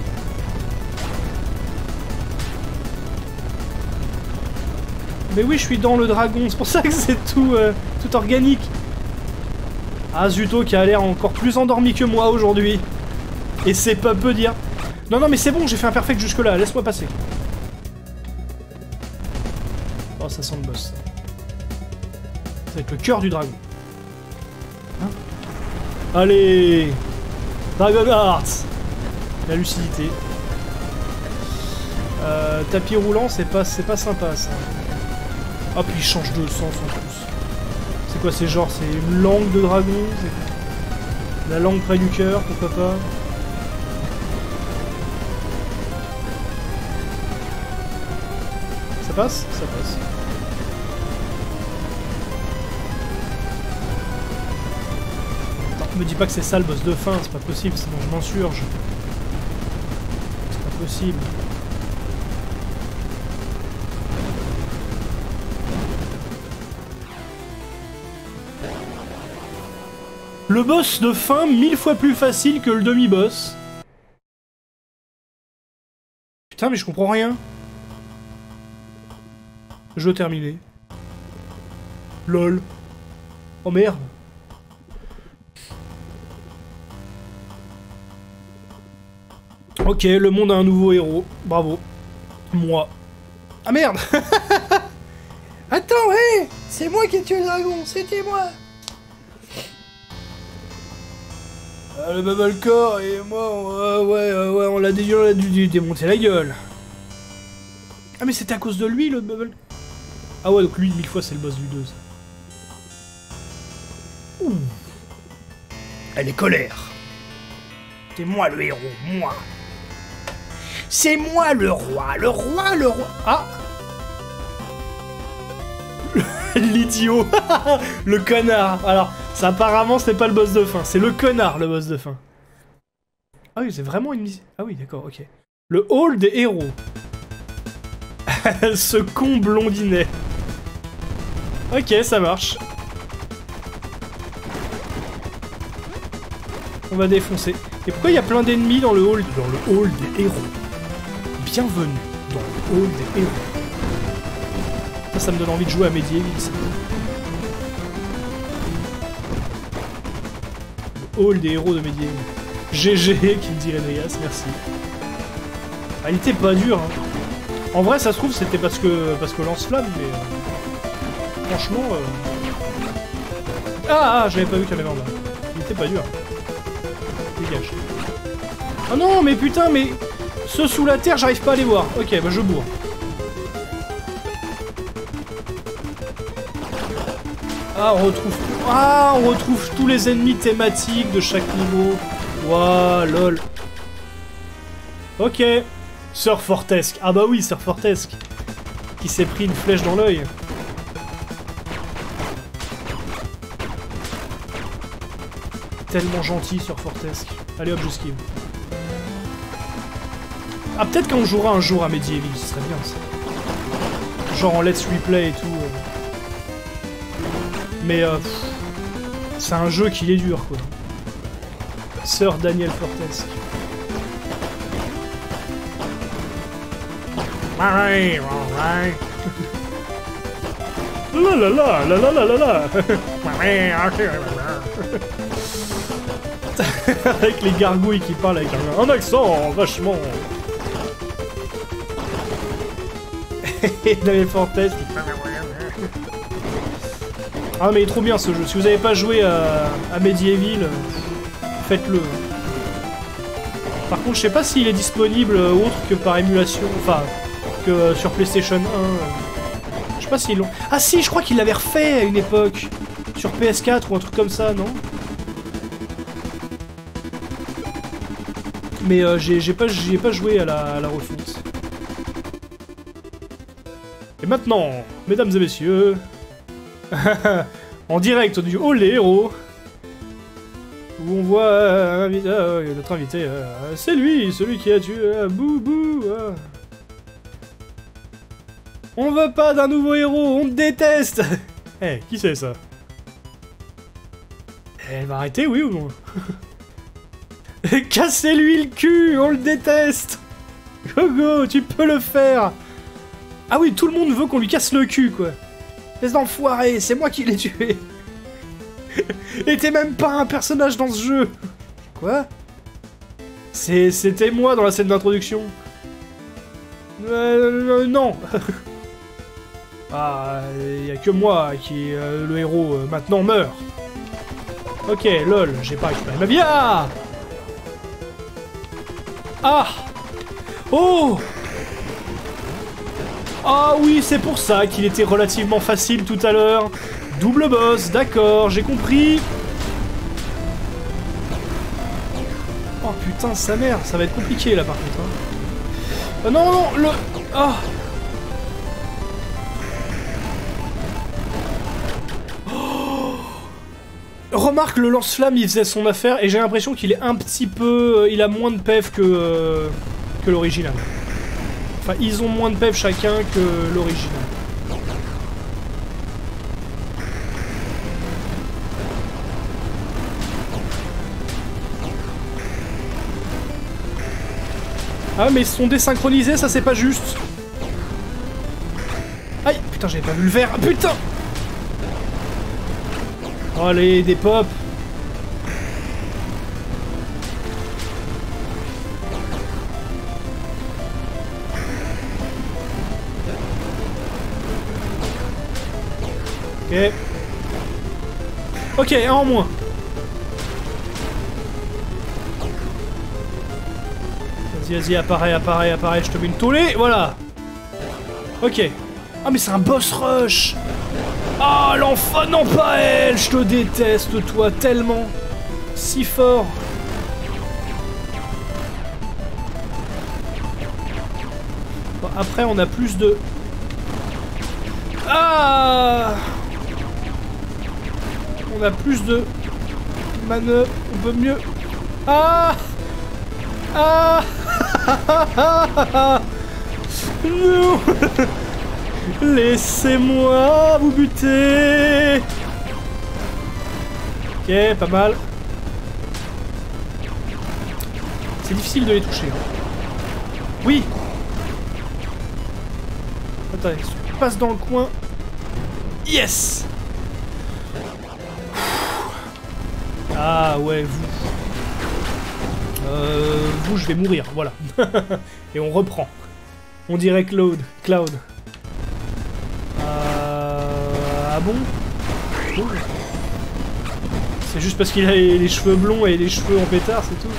Mais oui, je suis dans le dragon, c'est pour ça que c'est tout, euh, tout organique. Ah, Zuto qui a l'air encore plus endormi que moi aujourd'hui. Et c'est pas peu dire. Non, non, mais c'est bon, j'ai fait un perfect jusque-là, laisse-moi passer. Oh, ça sent le boss. Ça va être le cœur du dragon. Hein? Allez! Dragon Heart! La lucidité. Euh, tapis roulant, c'est pas, c'est pas sympa ça. Ah, puis il change de sens en plus. C'est quoi, c'est genre, c'est une langue de dragon? La langue près du cœur, pourquoi pas? Ça passe? Ça passe. Attends, me dis pas que c'est ça le boss de fin, c'est pas possible, sinon je m'insurge. C'est pas possible. Le boss de fin, mille fois plus facile que le demi-boss. Putain, mais je comprends rien. Jeu terminé. Lol. Oh merde. Ok, le monde a un nouveau héros. Bravo. Moi. Ah merde. Attends, hé hey, c'est moi qui ai tué le dragon, c'était moi. Ah, le Bubblecore et moi, on, euh, ouais, euh, ouais, on l'a dé on l'a dû démonter la gueule. Ah mais c'était à cause de lui le Bubble. Ah ouais, donc lui, mille fois, c'est le boss du deux, ça. Ouh. Elle est colère. C'est moi le héros, moi. C'est moi le roi, le roi, le roi. Ah. L'idiot. Le connard. Alors, ça apparemment, c'est pas le boss de fin. C'est le connard, le boss de fin. Ah oui, c'est vraiment une... Ah oui, d'accord, ok. Le hall des héros. Ce con blondinet. Ok, ça marche. On va défoncer. Et pourquoi il y a plein d'ennemis dans le hall dans le hall des héros? Bienvenue dans le hall des héros. Ça, ça me donne envie de jouer à Medieval. Ça. Le hall des héros de Medieval. G G, qui me dirait Andreas, merci. Ah, il était pas dur, hein. En vrai, ça se trouve, c'était parce que parce que lance-flamme, mais... Euh, franchement... Euh... Ah, ah, j'avais pas vu qu'il y avait en bas. Il était pas dur. Dégage. Ah non, mais putain, mais... Ceux sous la terre, j'arrive pas à les voir. Ok, bah je bourre. Ah, on retrouve... Ah, on retrouve tous les ennemis thématiques de chaque niveau. Waouh, lol. Ok. Sir Fortesque. Ah bah oui, Sir Fortesque. Qui s'est pris une flèche dans l'œil. Tellement gentil, Sir Fortesque. Allez hop, j'esquive. Ah, peut-être qu'on jouera un jour à Medieval, ce serait bien ça. Genre en let's replay et tout. Mais euh, c'est un jeu qui est dur, quoi. Sir Daniel Fortesque. La la la la la la la la. Avec les gargouilles qui parlent avec un, un accent vachement. Daniel Fortesque. Ah mais il est trop bien ce jeu. Si vous n'avez pas joué à, à Medieval, faites-le. Par contre, je sais pas s'il est disponible autre que par émulation, enfin, que sur PlayStation un. Je sais pas s'ils l'ont... Ah si, je crois qu'ils l'avaient refait à une époque. Sur P S quatre ou un truc comme ça, non? Mais euh, j'ai pas, j'ai pas joué à la, à la refonte. Et maintenant, mesdames et messieurs... en direct du hall des héros, où on voit un invité, euh, notre invité, euh, c'est lui, celui qui a tué euh, Boubou. Euh. On veut pas d'un nouveau héros, on te déteste. Eh, hey, qui c'est ça? Elle va arrêter, oui ou non? Cassez-lui le cul, on le déteste. Go go, tu peux le faire. Ah oui, tout le monde veut qu'on lui casse le cul, quoi. Les enfoirés, c'est moi qui l'ai tué. Et t'es même pas un personnage dans ce jeu. Quoi? C'était moi dans la scène d'introduction. Euh, euh, non. Ah, y a que moi qui, euh, le héros, euh, maintenant meurt. Ok, lol, j'ai pas récupéré ma vie. Ah! Ah! Oh! Ah oui, c'est pour ça qu'il était relativement facile tout à l'heure. Double boss, d'accord, j'ai compris. Oh putain, sa mère, ça va être compliqué là par contre. Hein. Oh, non, non, le... Ah. Oh. Remarque, le lance-flamme, il faisait son affaire et j'ai l'impression qu'il est un petit peu... Il a moins de P E V que, euh, que l'original. Enfin, ils ont moins de P E V chacun que l'original. Ah mais ils sont désynchronisés, ça c'est pas juste. Aïe, putain j'avais pas vu le verre, ah, putain. Oh, allez, des pops. Ok. Ok, un en moins. Vas-y, vas-y, apparaît, apparaît, apparaît, je te mets une tollée, voilà. Ok. Ah mais c'est un boss rush. Ah l'enfant, non pas elle. Je te déteste toi tellement. Si fort. Bon, après on a plus de... Ah, on a plus de manœuvres, on peut mieux... Ah. Ah. Non. Laissez-moi vous buter. Ok, pas mal. C'est difficile de les toucher. Oui. Attendez, je passe dans le coin. Yes. Ah ouais, vous. Euh, vous, je vais mourir, voilà. Et on reprend. On dirait Cloud. Cloud. Euh... Ah bon? Oh. C'est juste parce qu'il a les, les cheveux blonds et les cheveux en pétard, c'est tout.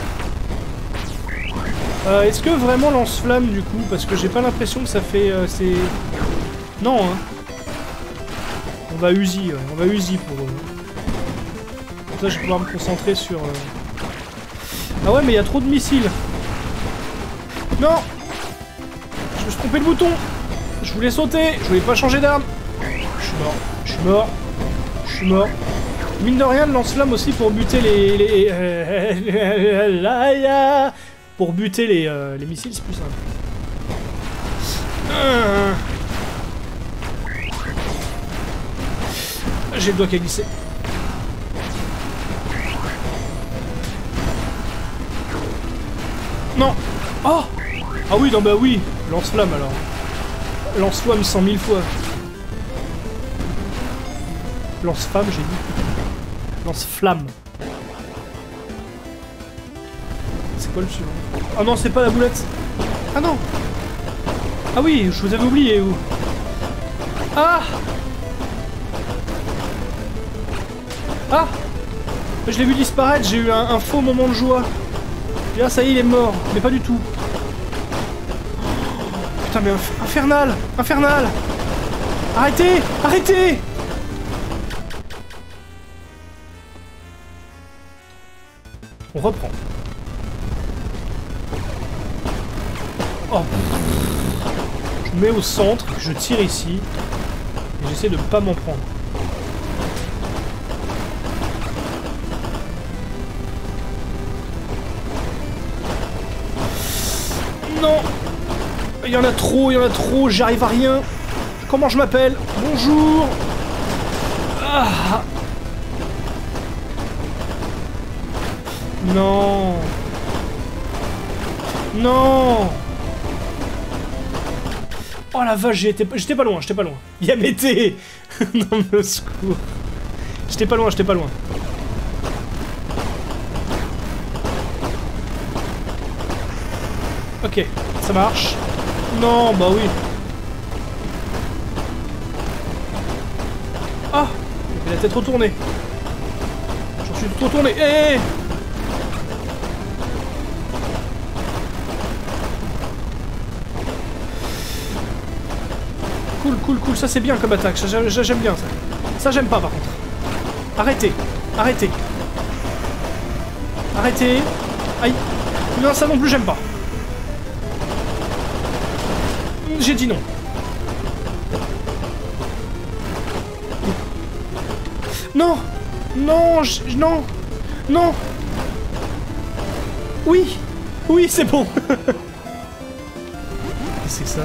Euh, Est-ce que vraiment lance-flamme du coup? Parce que j'ai pas l'impression que ça fait... Euh, c'est... Non, hein. On va Uzi, ouais. On va Uzi pour... Euh... Comme ça, je vais pouvoir me concentrer sur... Euh... Ah ouais, mais il y a trop de missiles. Non. Je me suis trompé de bouton. Je voulais sauter. Je voulais pas changer d'arme. Je suis mort. Je suis mort. Je suis mort. Mine de rien, le lance-flamme aussi pour buter les... les... Pour buter les, euh, les missiles, c'est plus simple. Euh... J'ai le doigt qui a glissé. Non. Oh. Ah oui, non bah oui. Lance-flamme alors. Lance-flamme cent mille fois. Lance-flamme, j'ai dit. Lance-flamme. C'est quoi le suivant? Ah non, c'est pas la boulette. Ah non. Ah oui, je vous avais oublié, vous. Ah. Ah. Je l'ai vu disparaître, j'ai eu un, un faux moment de joie. Et là, ça y est, il est mort. Mais pas du tout. Putain, mais inf infernal. Infernal. Arrêtez. Arrêtez. On reprend. Oh. Je me mets au centre, je tire ici. Et j'essaie de pas m'en prendre. Non. Il y en a trop, il y en a trop, j'arrive à rien. Comment je m'appelle? Bonjour. Ah. Non. Non. Oh la vache, j'étais j'étais pas loin, j'étais pas loin. Yamete. Non mais au secours. J'étais pas loin, j'étais pas loin. Ok, ça marche. Non, bah oui. Ah, j'ai la tête retournée. J'en suis tout retourné. Hé hey, hey. Cool, cool, cool. Ça c'est bien comme attaque. J'aime bien ça. Ça j'aime pas par contre. Arrêtez. Arrêtez. Arrêtez. Aïe. Non, ça non plus j'aime pas. J'ai dit non. Non. Non, je, non. Non. Oui. Oui, c'est bon. Qu'est-ce que c'est que ça?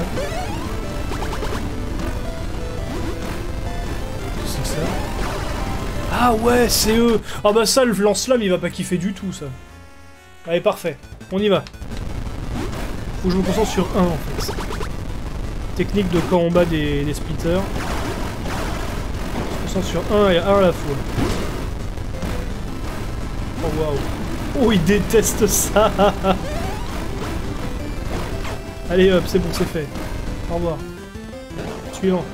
Qu'est-ce que c'est que ça? Ah ouais, c'est eux. Ah bah ça, le lance-flamme, il va pas kiffer du tout, ça. Allez, parfait. On y va. Faut que je me concentre sur un en fait. Technique de combat des, des splitters. Je me concentre sur un et un à la fois. Oh waouh. Oh il déteste ça. Allez hop, c'est bon, c'est fait. Au revoir. Suivant.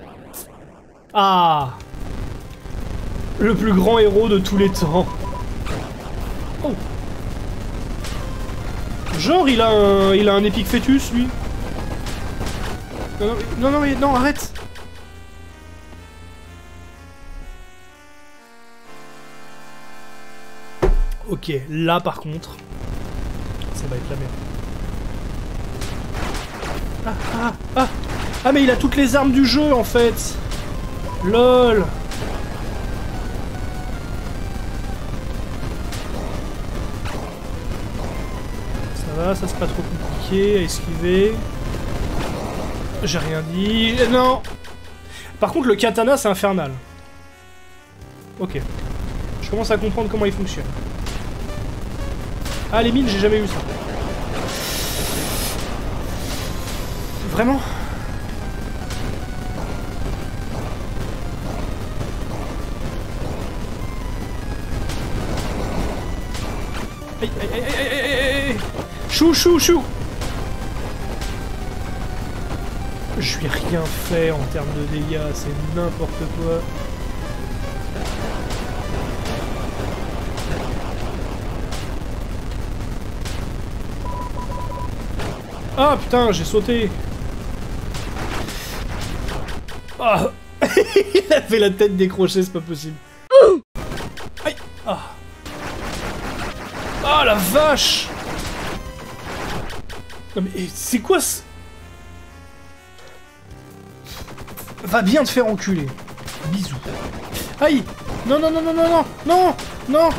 Ah, le plus grand héros de tous les temps. Oh. Genre il a un, il a un épique fœtus lui. Non non non non, mais, non arrête. Ok, là par contre, ça va être la merde. Ah ah ah ah mais il a toutes les armes du jeu en fait. LOL. Ça va, ça c'est pas trop compliqué à esquiver. J'ai rien dit. Non. Par contre le katana c'est infernal. Ok. Je commence à comprendre comment il fonctionne. Ah les mines j'ai jamais eu ça. Vraiment ? Aïe aïe aïe aïe aïe aïe aïe. Chou chou chou. Je lui ai rien fait en termes de dégâts, c'est n'importe quoi. Ah putain, j'ai sauté. Ah. Il a fait la tête décrochée, c'est pas possible. Aïe. Ah. Ah la vache. Non mais c'est quoi ce... Va bien te faire enculer. Bisous. Aïe. Non non non non non non non non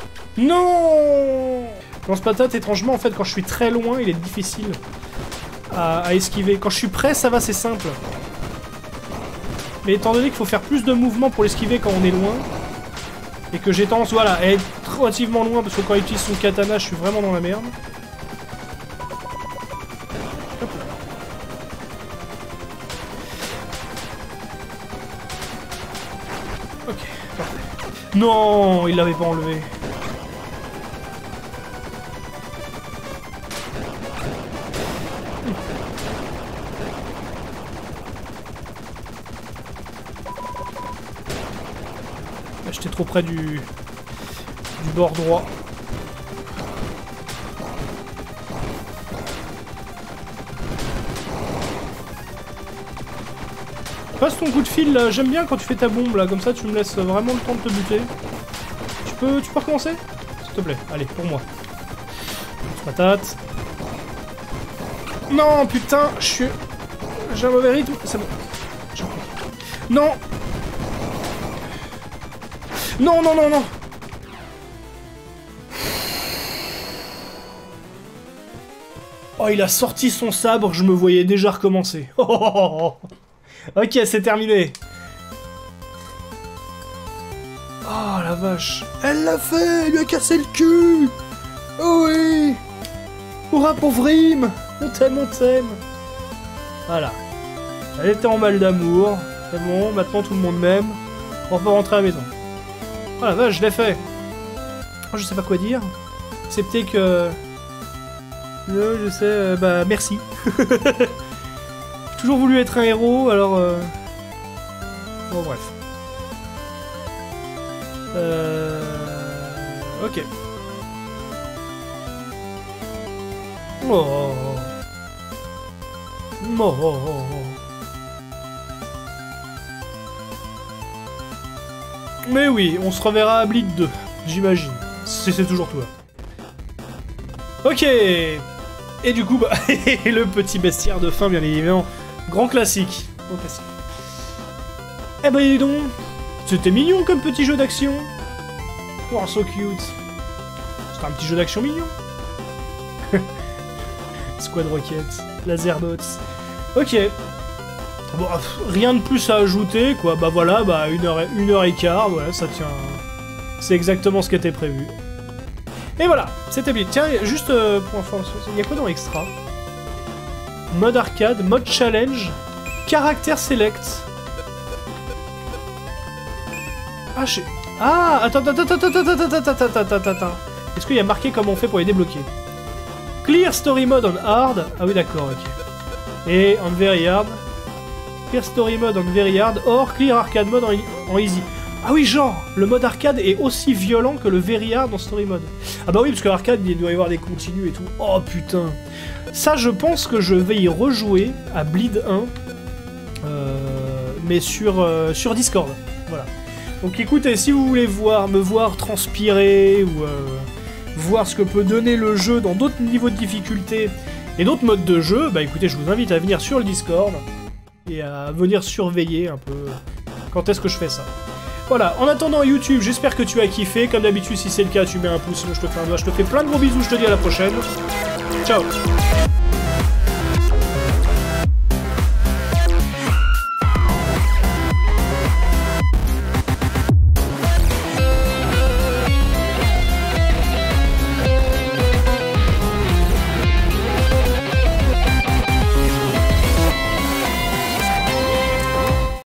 non. Lance-patate, étrangement, en fait, quand je suis très loin, il est difficile à, à esquiver. Quand je suis près, ça va, c'est simple. Mais étant donné qu'il faut faire plus de mouvements pour l'esquiver quand on est loin, et que j'ai tendance, voilà, à être relativement loin, parce que quand il utilise son katana, je suis vraiment dans la merde. Hop là. Ok, parfait. Non, il l'avait pas enlevé. J'étais trop près du, du bord droit. Passe ton coup de fil là, j'aime bien quand tu fais ta bombe là, comme ça tu me laisses vraiment le temps de te buter. Tu peux, tu peux recommencer? S'il te plaît, allez, pour moi. Patate. Non, putain, je suis... J'ai un mauvais rythme, c'est bon. Non. Non, non, non, non. Oh, il a sorti son sabre, je me voyais déjà recommencer. Oh, oh, oh, oh. Ok, c'est terminé. Oh, la vache. Elle l'a fait, elle lui a cassé le cul. Oh oui. Hurrah pour Vrim. On t'aime, on t'aime. Voilà. Elle était en mal d'amour. C'est bon, maintenant tout le monde m'aime. On peut rentrer à la maison. Oh la vache, je l'ai fait. Oh, je sais pas quoi dire. Excepté que... Euh, je sais, euh, bah merci. J'ai toujours voulu être un héros, alors... Euh... Bon, bref. Euh... Ok. Oh. Oh, oh, oh. Mais oui, on se reverra à Bleed deux, j'imagine. Si c'est toujours toi. Ok. Et du coup, bah, le petit bestiaire de fin, bien évidemment. Grand classique. Grand classique. Eh ben, dis donc. C'était mignon comme petit jeu d'action. Oh, so cute. C'était un petit jeu d'action mignon. Squad Rocket, Laser Dots. Ok. Bon, rien de plus à ajouter, quoi. Bah voilà, bah une heure, une heure et quart, voilà, ça tient. C'est exactement ce qui était prévu. Et voilà, c'était bien. Tiens, juste euh, pour information, il y a quoi dans Extra? mode arcade, mode challenge, caractère select. Ah, je... Ah, attends, attends, attends, attends, attends, attends, attends, attends, attends, attends. Est-ce qu'il y a marqué comment on fait pour les débloquer? Clear story mode on hard. Ah oui, d'accord, ok. Et on very hard. Clear story mode on very hard. Or, clear arcade mode en, en easy. Ah oui, genre, le mode arcade est aussi violent que le very hard dans story mode. Ah bah oui, parce que l'arcade, il doit y avoir des continus et tout. Oh putain. Ça, je pense que je vais y rejouer à Bleed un. Euh, mais sur, euh, sur Discord. Voilà. Donc écoutez, si vous voulez voir, me voir transpirer ou euh, voir ce que peut donner le jeu dans d'autres niveaux de difficulté et d'autres modes de jeu, bah écoutez, je vous invite à venir sur le Discord et à venir surveiller un peu quand est-ce que je fais ça. Voilà, en attendant YouTube, j'espère que tu as kiffé. Comme d'habitude, si c'est le cas, tu mets un pouce, sinon je te fais un doigt, je te fais plein de gros bisous, je te dis à la prochaine. Ciao.